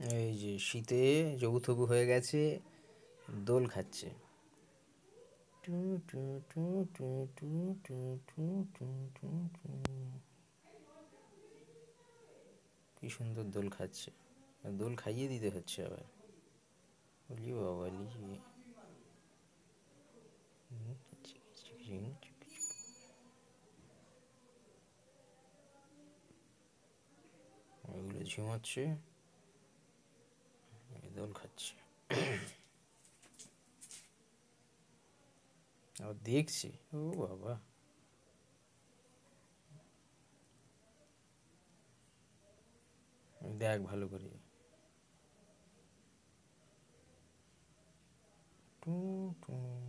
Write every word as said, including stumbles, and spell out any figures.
এই যে শীতে জবুথবু হয়ে গেছে, দোল খাচ্ছে। টু টু টু টু টু টু টু টু টু টু। কি সুন্দর দোল খাচ্ছে, দোল খাইয়ে দিতে হচ্ছে আবার। বলি বাবালি, ওগুলো ঝিমাচ্ছে, দোল খাচ্ছে। আবার দেখছি, ও বাবা, দেখ ভালো করে। Two two